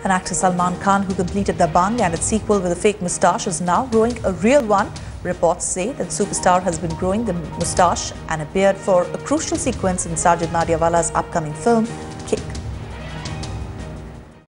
And actor Salman Khan, who completed Dabangg and its sequel with a fake moustache, is now growing a real one. Reports say that superstar has been growing the moustache and a beard for a crucial sequence in Sajid Nadiawala's upcoming film